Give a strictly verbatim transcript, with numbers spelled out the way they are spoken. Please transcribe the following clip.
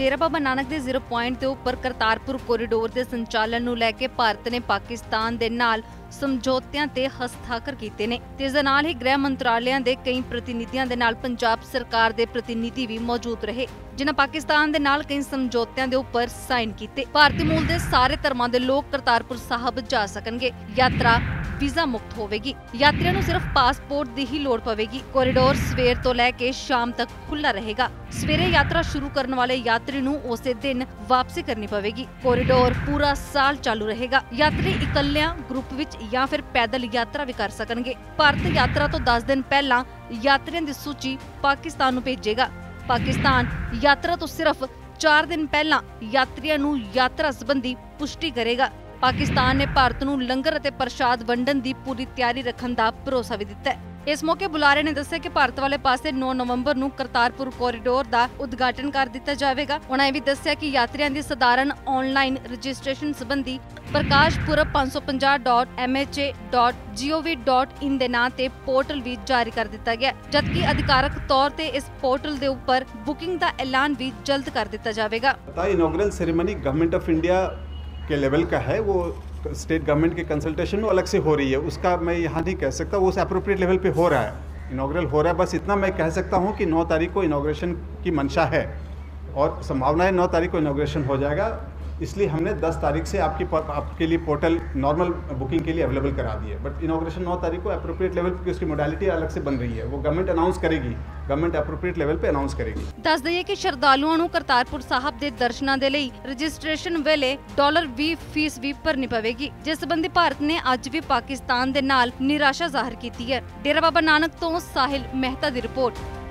डेरा बाबा नानक के zero point के उपर करतारपुर कोरीडोर के संचालन नूं लैके भारत ने पाकिस्तान दे नाल समझौतियां ते हस्ताक्षर कीते ने ते इस दे नाल ही गृह मंत्रालयां दे कई प्रतिनिधियां दे नाल पंजाब सरकार दे प्रतिनिधि भी मौजूद रहे जिन्हां पाकिस्तान दे नाल कई समझौतियां दे उपर साइन कीते। भारतीय मूल दे सारे धर्मां दे लोग करतारपुर साहब जा सकणगे। यात्रा वीजा मुक्त होवेगी। यात्रियों नूं सिर्फ पासपोर्ट दी ही लोड़ पवेगी। कोरीडोर सवेर तो लैके शाम तक खुला रहेगा। सवेरे यात्रा शुरू करने वाले यात्री नूं उसे दिन वापसी करनी पवेगी। कोरीडोर पूरा साल चालू रहेगा। यात्री इकल्लियां, ग्रुप विच या फिर पैदल यात्रा भी कर सकणगे। भारत यात्रा तो दस दिन पहला यात्रियों की सूची पाकिस्तान नूं भेजेगा। पाकिस्तान यात्रा तो सिर्फ चार दिन पहला यात्रियों नूं यात्रा संबंधी पुष्टि करेगा। पाकिस्तान ने भारत नूं लंगर अते प्रसाद वंडन दी पूरी तैयारी रखण दा भरोसा भी दिता है। इस मौके बुलारे ने दस्सिया कि भारत वाले पासे नौ नवंबर नूं करतारपुर कोरीडोर दा उद्घाटन कर दिता जाएगा। उन्होंने यह भी दस्सिया कि यात्रियों की सधारण ऑनलाइन रजिस्ट्रेशन संबंधी प्रकाश पुरब पांच सौ पचास dot M H A dot G O V dot in दे नां ते पोर्टल भी जारी कर दिता गया, जबकि अधिकारक तौर ते इस पोर्टल दे उपर बुकिंग का ऐलान भी जल्द कर दिता जाएगा। Inaugural ceremony government of India के लेवल का है, वो स्टेट गवर्नमेंट के कंसल्टेशन में अलग से हो रही है, उसका मैं यहाँ नहीं कह सकता, वो उस अप्रोप्रिएट लेवल पे हो रहा है। इनॉग्रल हो रहा है, बस इतना मैं कह सकता हूँ कि नौ तारीख को इनॉग्रेशन की मंशा है और संभावना है नौ तारीख को इनॉग्रेशन हो जाएगा। इसलिए हमने दस तारीख से आपकी आपके लिए पोर्टल नॉर्मल बुकिंग के लिए अवेलेबल करा दी है, बट इनॉग्रेशन नौ तारीख को अप्रोप्रिएट लेवल पे उसकी मोडालिटी अलग से बन रही है, वो गवर्नमेंट अनाउंस करेगी, गवर्नमेंट अप्रोप्रिएट लेवल पे अनाउंस करेगी। दस दईए कि श्रद्धालुओं नूं करतारपुर साहब दे दर्शनां दे लई रजिस्ट्रेशन वेले डॉलर बीस फीस भी भरनी पवेगी, जिस संबंधी भारत ने अज भी पाकिस्तान दे नाल निराशा जाहिर कीती है। डेरा बाबा नानक तो साहिल मेहता दी रिपोर्ट।